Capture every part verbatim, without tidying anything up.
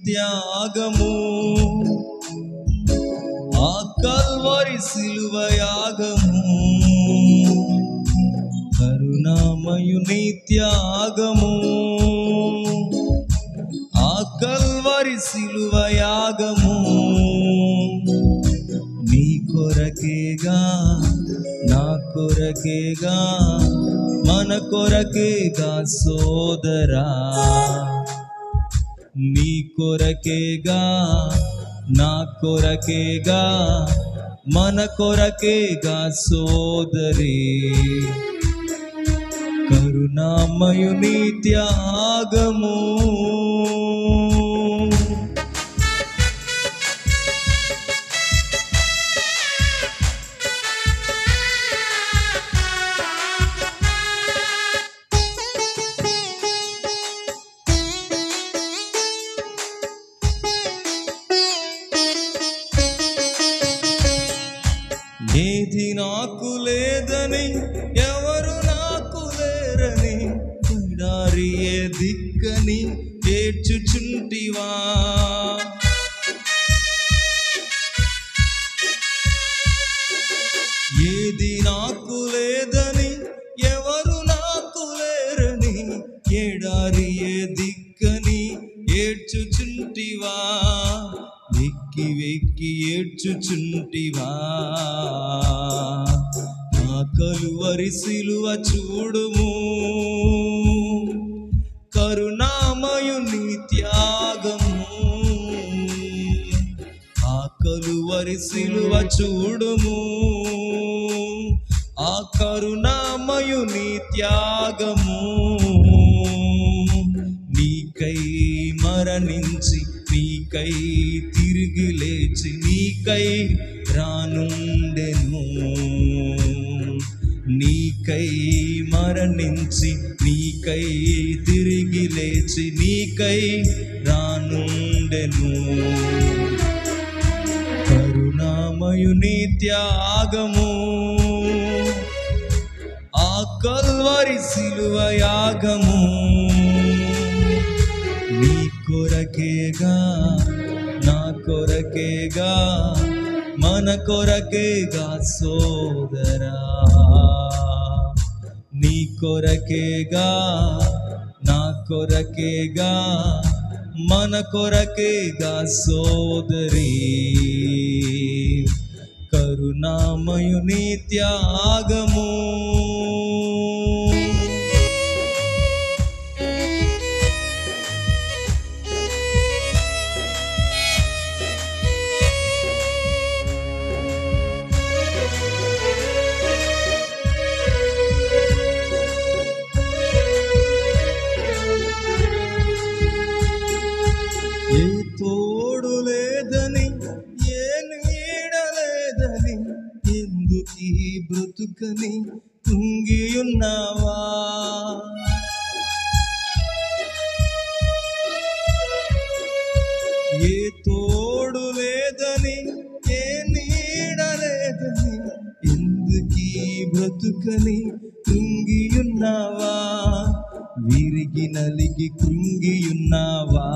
త్యాగము, ఆ కల్వరి సిలువ యాగము, కరుణామయుని త్యాగము, ఆ కల్వరి సిలువ యాగము, నీ కొరకేగా నా కొరకేగా మన కొరకేగా సోదరా, నీ కొరకేగా నా కొరకేగా మన కొరకేగా సోదరి, కరుణామయుని త్యాగము. ఏది నాకు లేదని ఎవరు నాకు లేరని ఎడారియే దిక్కని ఏడ్చుచుంటివా, ఏది నాకు లేదని ఎవరు నాకు లేరని ఎడారియే దిక్కని ఏడ్చుచుంటివా, వెక్కి వెక్కి ఏడ్చుచుంటివా, నా కలువరి సిలువ చూడుము, కరుణామయుని త్యాగము, ఆ కలువరి సిలువ చూడుము, ఆ కరుణామయుని త్యాగము, నీకై మరణించి నీకై తిరిగి లేచి నీకై రానుండెను, నీకై మరణించి నీకై తిరిగి లేచి నీకై రానుండెను, కరుణామయుని త్యాగము, ఆ కల్వరి సిలువ యాగము, నీ కొరకేగా నా కొరకేగా మన కొరకేగా సోదరా, నీ కొరకేగా నా కొరకేగా మన కొరకేగా సోదరి, కరుణామయుని త్యాగము. ఏ తోడు లేదని ఏ నీడ లేదని ఎందుకీ బ్రతుకని కుంగియున్నావా, ఏ తోడు లేదని ఏ నీడ లేదని ఎందుకీ బ్రతుకని కుంగియున్నావా, విరిగి నలిగి కృంగియున్నావా,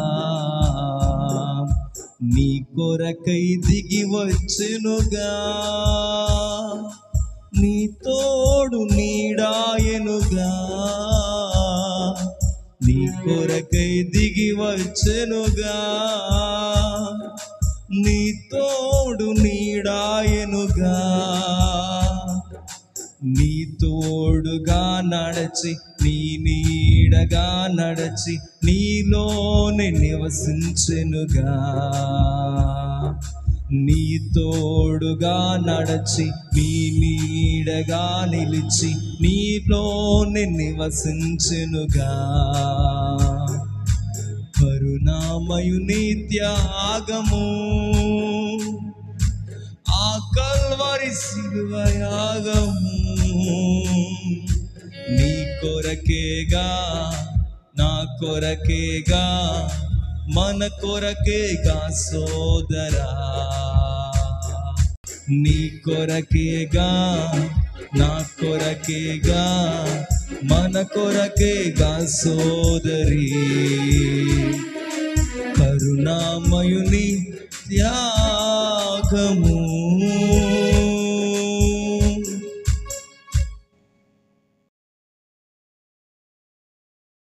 నీ కొరకై దిగి వచ్చెనుగా, నీ తోడు నీడాయనుగా, నీ కొరకై దిగి వచ్చెనుగా, నీ తోడు నీడాయనుగా, నీ తోడుగా నడచి నీ నీడగా నడచి నీలోనే నివసించెనుగా, నీ తోడుగా నడచి నీ నీడగా నిలిచి నీలోనే నివసించెనుగా, కరుణామయుని త్యాగము, ఆ కల్వరి సిలువ యాగము, నీ కొరకేగా నా కొరకేగా మన కొరకేగా సోదరా, నీ కొరకేగా నా కొరకేగా మన కొరకేగా సోదరి, కరుణ కరుణామయుని త్యాగము